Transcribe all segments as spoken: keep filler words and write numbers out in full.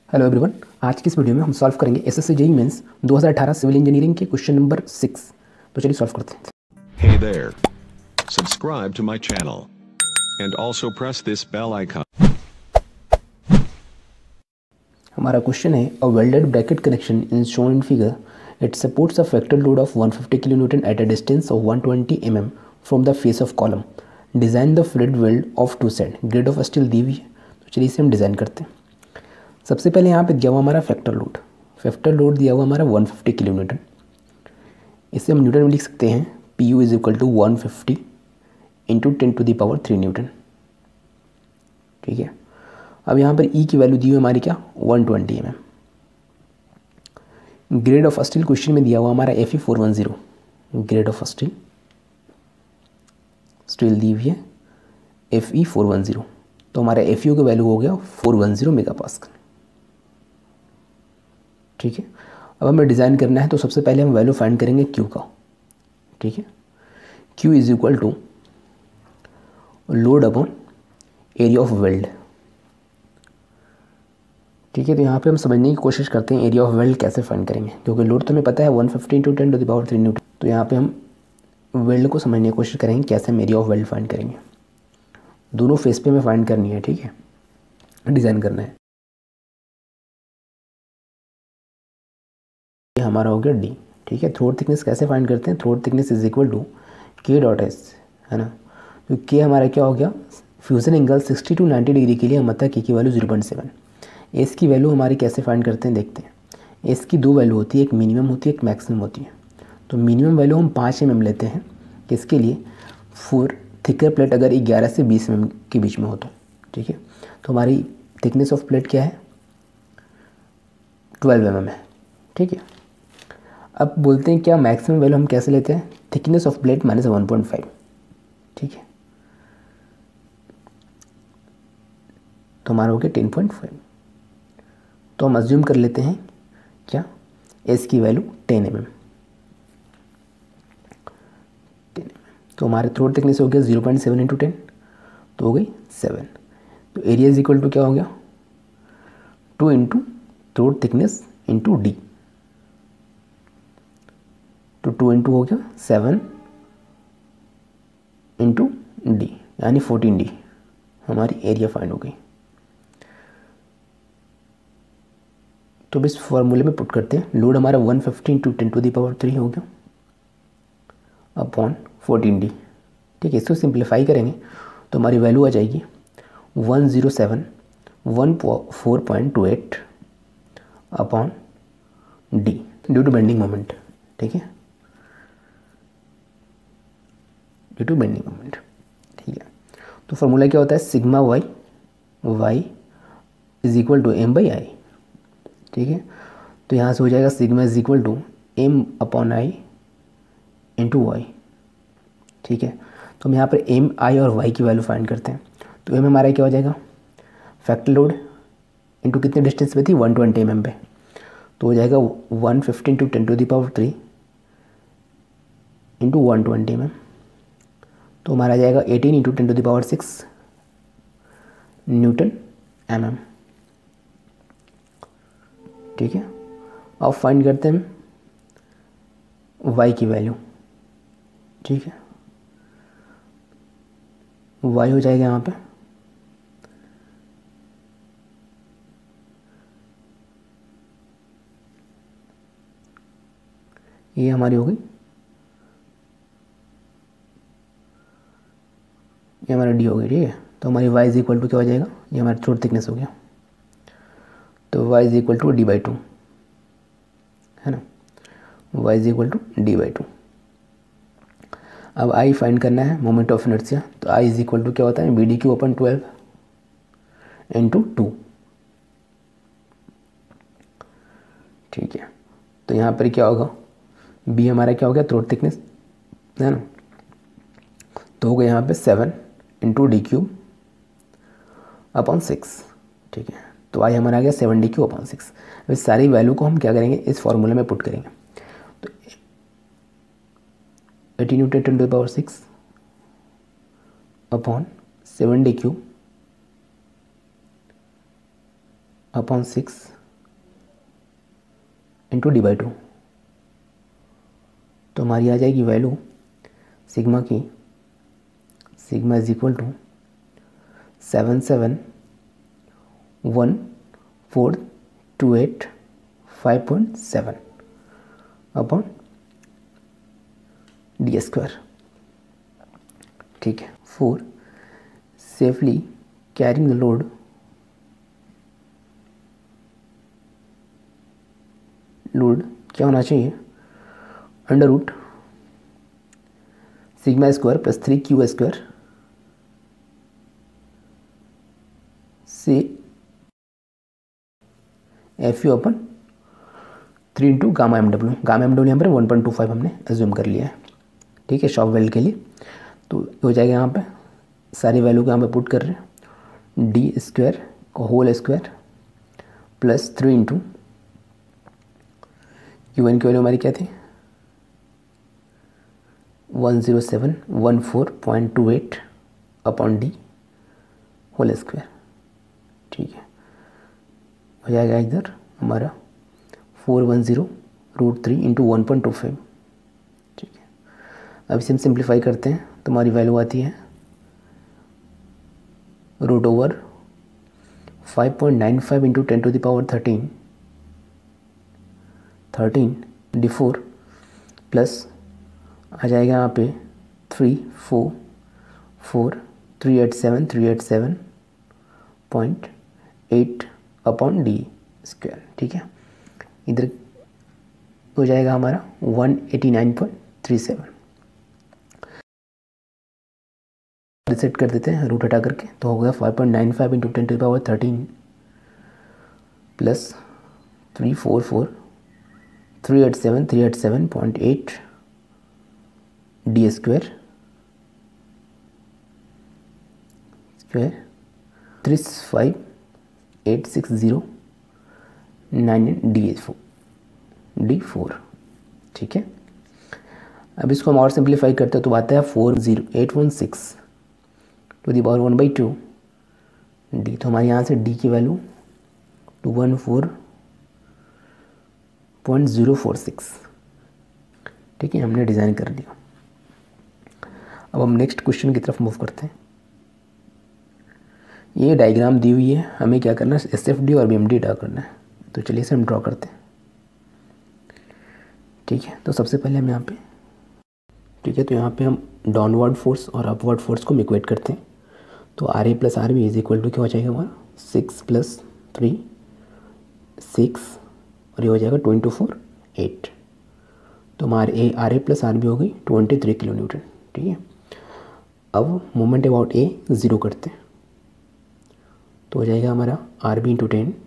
Hello everyone, आज की इस वीडियो में हम सॉल्व करेंगे एसएससी जेईई मेंस दो हज़ार अठारह सिविल इंजीनियरिंग के क्वेश्चन नंबर सिक्स। तो चलिए सॉल्व करते हैं। Hey there. Subscribe to my channel. And also press this bell icon. हमारा क्वेश्चन है a welded bracket connection in shown in figure it supports a factor load of one fifty kilonewton at a distance of one twenty M M from the face of column. Design the flat weld of two side, grade of steel दी हुई है। तो चलिए इसे हम design करते हैं। सबसे पहले यहाँ पे दिया हुआ हमारा फैक्टर लोड फैक्टर लोड दिया हुआ हमारा वन फिफ्टी किलो न्यूटन। इसे हम न्यूटन में लिख सकते हैं P U is equal to one fifty into ten to the power three newton. ठीक है, अब यहाँ पर ई की वैल्यू दी हुई हमारी क्या one twenty M M. Grade of steel question में दिया हुआ हमारा F E four one zero. Grade of steel steel दी हुई है F E four one zero. तो हमारा एफ यू का वैल्यू हो गया four one zero mega pascal. ठीक है, अब हमें डिज़ाइन करना है तो सबसे पहले हम वैल्यू फाइंड करेंगे क्यू का। ठीक है, Q is equal to load upon area of weld. ठीक है, तो यहाँ पे हम समझने की कोशिश करते हैं एरिया ऑफ वेल्ड कैसे फाइंड करेंगे, क्योंकि लोड तो हमें पता है one fifty into ten to the power three newton. तो यहाँ पे हम वेल्ड को समझने की कोशिश करेंगे कैसे हम एरिया ऑफ वेल्ड फाइंड करेंगे। दोनों फेस पे हमें फाइंड करनी है। ठीक है, डिज़ाइन करना है। ये हमारा हो गया डी। ठीक है, थ्रोट थिकनेस कैसे फाइंड करते हैं, throat thickness is equal to K dot S, है ना। तो के हमारा क्या हो गया, fusion angle sixty to ninety degree के लिए हम पता है के की value zero point seven. S की वैल्यू हमारी कैसे फाइंड करते हैं देखते हैं। एस की दो वैल्यू होती है, एक मिनिमम होती है एक मैक्सिमम होती है। तो मिनिमम वैल्यू हम पाँच एम एम लेते हैं किसके लिए, फोर थिकर प्लेट अगर ग्यारह से बीस एम एम के बीच में हो तो। ठीक है, तो हमारी थिकनेस ऑफ प्लेट क्या है ट्वेल्व एम एम है। ठीक है, अब बोलते हैं क्या मैक्सिमम वैल्यू हम कैसे लेते हैं, thickness of plate minus one point five. ठीक है, तो हमारा हो गया टेन पॉइंट फाइव। तो हम अज्यूम कर लेते हैं क्या एस की value ten M M. Ten M M तो हमारे थ्रोट थिकनेस हो गया zero point seven into ten, तो हो गई सेवन। तो एरिया इज इक्वल टू क्या हो गया two into throat thickness into D. तो टू इंटू हो गया सेवन इंटू डी यानी फोर्टीन डी हमारी एरिया फाइंड हो गई। तो इस फॉर्मूले में पुट करते हैं, लोड हमारा one fifty into ten to the power three हो गया अपॉन फोर्टीन डी। ठीक है, इसको सिंप्लीफाई करेंगे तो हमारी वैल्यू आ जाएगी one zero seven one four point two eight upon D due to bending moment. ठीक है, ड्यू टू बेंडिंग मोमेंट। ठीक है, तो फॉर्मूला क्या होता है, sigma Y Y is equal to M by I. ठीक है, तो यहाँ से हो जाएगा sigma is equal to M upon I into Y. ठीक है, तो हम यहाँ पर एम आई और वाई की वैल्यू फाइंड करते हैं। तो एम हमारा क्या हो जाएगा फैक्टर लोड इंटू कितने डिस्टेंस पे थी वन ट्वेंटी एम एम पे, तो हो जाएगा one fifty into ten to the power three into one twenty M M. तो हमारा आ जाएगा eighteen into ten to the power six newton M M. ठीक है, अब फाइंड करते हैं वाई की वैल्यू। ठीक है, वाई हो जाएगा यहाँ पे ये हमारी हो गई, ये हमारा डी हो गई। ठीक है, तो हमारी y इज इक्वल टू क्या हो जाएगा, ये हमारा थ्रोट थिकनेस हो गया, तो y is equal to D by two, है ना। y is equal to D by two. अब i फाइंड करना है मोमेंट ऑफ इनर्शिया, तो i इज इक्वल टू क्या होता है B D cube upon twelve into two. ठीक है, तो यहाँ पर क्या होगा b हमारा क्या हो गया थ्रोट थिकनेस, है ना। तो हो गया यहाँ पे seven into D cube upon six. ठीक है, तो आई हमारा आ गया seven D cube upon six. इस सारी वैल्यू को हम क्या करेंगे इस फॉर्मूले में पुट करेंगे। तो eighteen into ten to the power six upon seven D cube upon six into D by two. तो हमारी आ जाएगी वैल्यू सिग्मा की, sigma is equal to seven seven one four two eight five point seven upon D square. ठीक है। For safely carrying the load load क्या होना चाहिए, under root sigma square plus three Q square से F U upon three into gamma M W. Gamma M W यहाँ पर one point two five हमने assume कर लिया है। ठीक है, शॉप वेल्ड के लिए। तो हो जाएगा यहाँ पे सारी वैल्यू को यहाँ पे पुट कर रहे हैं, डी स्क्वायर का whole square plus three into Q N की वैल्यू हमारी क्या थी, one zero seven one four point two eight upon D whole square. ठीक है, हो जाएगा इधर हमारा four one zero root three into one point two five. ठीक है, अब इसे हम सिंप्लीफाई करते हैं तो हमारी वैल्यू आती है root over five point nine five into ten to the power thirteen thirteen D four plus आ जाएगा यहाँ पे three four four three eight seven three eight seven point eight upon D square. ठीक है, इधर हो जाएगा हमारा one eighty nine point three seven. Reset कर देते हैं रूट हटा करके, तो हो गया five point nine five into ten to the power thirteen plus three four four three eight seven three eight seven point eight D square square three five eight six zero nine D four D four. ठीक है, अब इसको हम और simplify करते हैं तो आता है four zero eight one six two the power one by two D. तो हमारे यहाँ से डी की value two one four point zero four six. ठीक है, हमने डिज़ाइन कर लिया। अब हम नेक्स्ट क्वेश्चन की तरफ मूव करते हैं। ये डायग्राम दी हुई है, हमें क्या करना है, एस एफ डी और बी एम डी ड्रा करना है। तो चलिए इसे हम ड्रॉ करते हैं। ठीक है, तो सबसे पहले हम यहाँ पे ठीक है तो यहाँ पे हम डाउनवर्ड फोर्स और अपवर्ड फोर्स को इक्वेट करते हैं। तो R A plus R B is equal to क्या हो जाएगा हमारा, सिक्स प्लस थ्री सिक्स और ये हो जाएगा टू इंटू फोर एट। तो हमारे A R A plus R B हो गई ट्वेंटी थ्री किलो न्यूटन। ठीक है, अब मोमेंट अबाउट ए ज़ीरो करते हैं तो हो जाएगा हमारा आर बी इंटू टेन।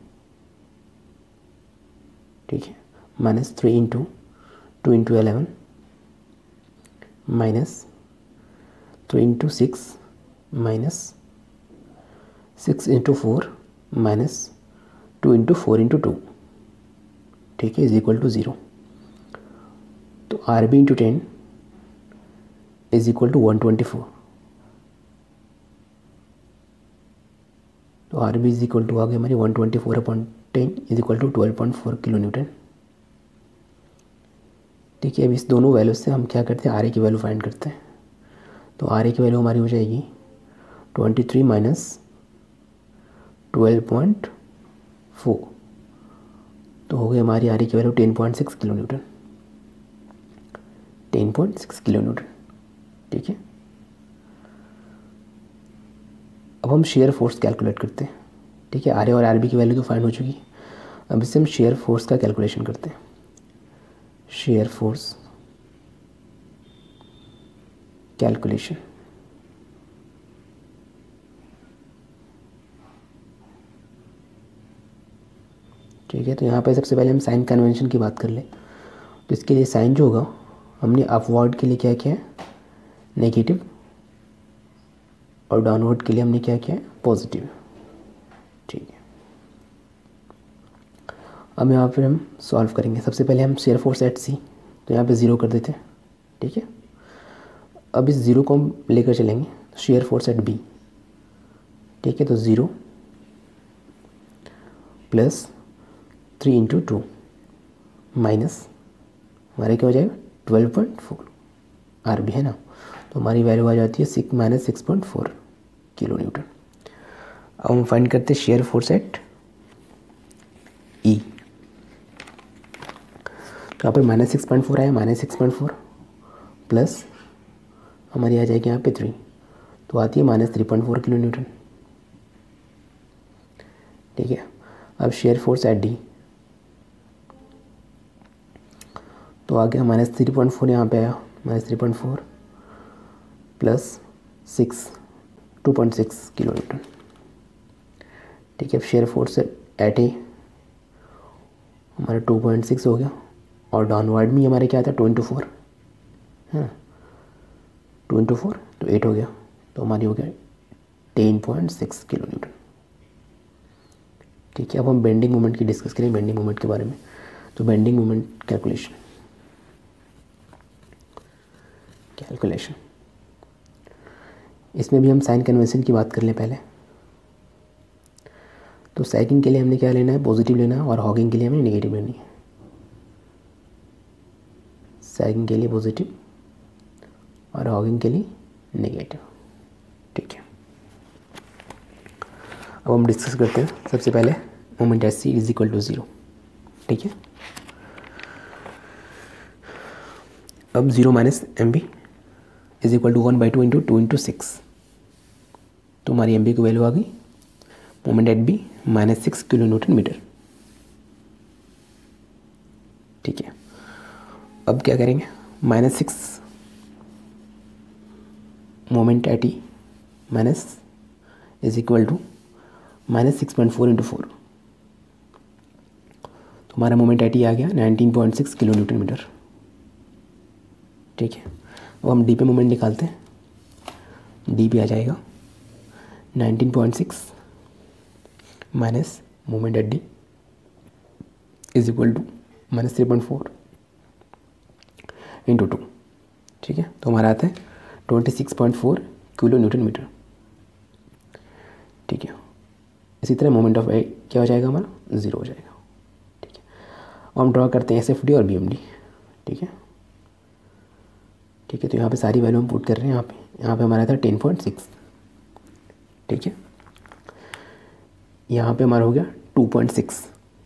ठीक है, minus three into two into eleven minus three into six minus six into four minus two into four into two. ठीक है, इज इक्वल टू ज़ीरो। तो R B into ten is equal to one twenty four. तो R B is equal to आ गई हमारी one twenty four upon ten is equal to twelve point four kilo newton. ठीक है, अब इस दोनों वैल्यू से हम क्या करते हैं, आर ए की वैल्यू फाइंड करते हैं। तो आर ए की वैल्यू हमारी हो जाएगी twenty three minus twelve point four. तो हो गई हमारी आर ए की value ten point six kilo newton ten point six kilo newton. ठीक है, अब हम शेयर फोर्स कैलकुलेट करते हैं। ठीक है, आर ए और आर बी की वैल्यू तो फाइंड हो चुकी। अब इससे हम शेयर फोर्स का कैलकुलेशन करते हैं। Shear force calculation. ठीक है, तो यहाँ पे सबसे पहले हम साइन कन्वेंशन की बात कर लें। तो इसके लिए साइन जो होगा, हमने अपवर्ड के लिए क्या किया है, नेगेटिव, और डाउनवर्ड के लिए हमने क्या किया है, पॉजिटिव। ठीक है, अब यहाँ पर हम सॉल्व करेंगे। सबसे पहले हम शेयर फोर्स एट सी, तो यहाँ पे ज़ीरो कर देते हैं। ठीक है, अब इस ज़ीरो को हम लेकर चलेंगे शेयर फोर्स एट बी। ठीक है, तो zero plus three into two minus हमारे क्या हो जाएगा twelve point four R B है ना, तो हमारी वैल्यू आ जाती है six minus six point four kilo newton. अब हम फाइंड करते हैं शेयर फोर्स एट ई। तो यहाँ पर माइनस सिक्स पॉइंट फोर आया, minus six point four plus हमारी आ जाएगी यहाँ पे थ्री, तो आती है minus three point four kilo newton. ठीक है, अब शेयर फोर्स एट डी, तो आ गया माइनस थ्री पॉइंट फोर यहाँ पे आया, minus three point four plus six two point six kilo newton. ठीक है, अब शेयर फोर्स एट ए हमारा टू पॉइंट सिक्स हो गया, और डाउनवर्ड में हमारे क्या था टू इंटू फोर है ना, टू इंटू फोर तो एट हो गया, तो हमारी हो गया ten point six kilo newton. ठीक है, अब हम बेंडिंग मोमेंट की डिस्कस करें, बेंडिंग मोमेंट के बारे में। तो बेंडिंग मोमेंट कैलकुलेशन कैलकुलेशन इसमें भी हम साइन कन्वेंशन की बात कर लें पहले। तो सैगिंग के लिए हमने क्या लेना है, पॉजिटिव लेना है, और हॉगिंग के लिए हमें नेगेटिव लेनी है। सैगिंग के लिए पॉजिटिव और हॉगिंग के लिए नेगेटिव। ठीक है, अब हम डिस्कस करते हैं। सबसे पहले moment S C is equal to zero. ठीक है, अब zero minus M B is equal to one by two into two into six, तो हमारी एम बी की वैल्यू आ गई moment at B minus six kilo newton metre. ठीक है, अब क्या करेंगे, minus six moment at E minus is equal to minus six point four into four, तो हमारा मोमेंट एट ई आ गया nineteen point six kilo newton metre. ठीक है, अब हम डी पे मोमेंट निकालते हैं। डी पे आ जाएगा nineteen point six minus moment at D is equal to minus three point four into two. ठीक है, तो हमारा आता है twenty six point four kilo newton metre. ठीक है, इसी तरह मोमेंट ऑफ ए क्या हो जाएगा हमारा, ज़ीरो हो जाएगा। ठीक है, अब हम ड्रॉ करते हैं एस एफ डी और बी एम डी। ठीक है ठीक है, तो यहाँ पे सारी वैल्यू हम पुट कर रहे हैं। यहाँ पे यहाँ पे हमारा था टेन पॉइंट सिक्स। ठीक है, यहाँ पे हमारा हो गया टू पॉइंट सिक्स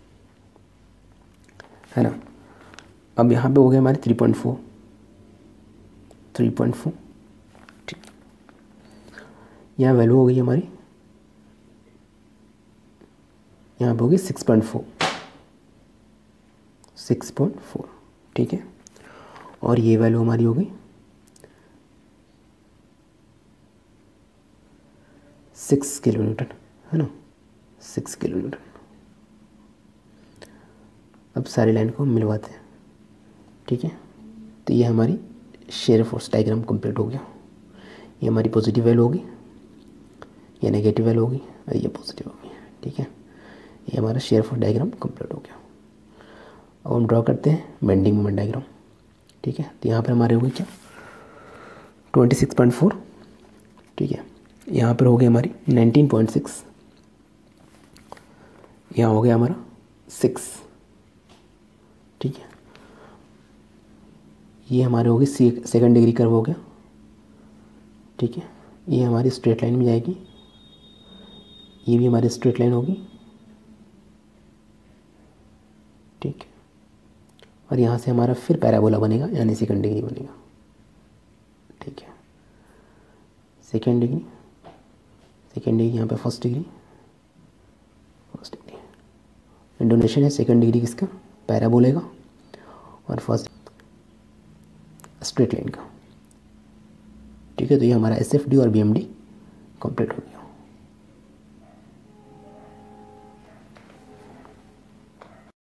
है ना। अब यहाँ पे हो गया हमारे three point four three point four. ठीक, यहाँ वैल्यू हो गई हमारी, यहाँ पे हो गई six point four six point four. ठीक है, और ये वैल्यू हमारी हो गई सिक्स किलो न्यूटन है ना, सिक्स किलो न्यूटन। अब सारी लाइन को हम मिलवाते हैं। ठीक है, तो ये हमारी शेयर फोर्स डायग्राम कंप्लीट हो गया। ये हमारी पॉजिटिव वैल्यू होगी, ये नेगेटिव वैल्यू होगी, और ये पॉजिटिव होगी। ठीक है, ये हमारा शेयर फोर्स डायग्राम कंप्लीट हो गया। अब हम ड्रॉ करते हैं बेंडिंग मोमेंट डायग्राम। ठीक है, तो यहाँ पर हमारे हो गई क्या ट्वेंटी सिक्स पॉइंट फोर। ठीक है, यहाँ पर हो गई हमारी नाइनटीन पॉइंट सिक्स, यहाँ हो गया हमारा सिक्स। ठीक है, ये हमारे हो गई सेकंड डिग्री कर्व हो गया। ठीक है, ये हमारी स्ट्रेट लाइन में जाएगी, ये भी हमारी स्ट्रेट लाइन होगी। ठीक है, और यहाँ से हमारा फिर पैराबोला बनेगा, यानी सेकंड डिग्री बनेगा। ठीक है, सेकंड डिग्री सेकंड डिग्री यहाँ पे फर्स्ट डिग्री फर्स्ट डिग्री डोनेशन है सेकंड डिग्री किसका, पैराबोले का, और फर्स्ट स्ट्रेट लाइन का। ठीक है, तो ये हमारा एस एफ डी और बी एम डी कंप्लीट हो गया।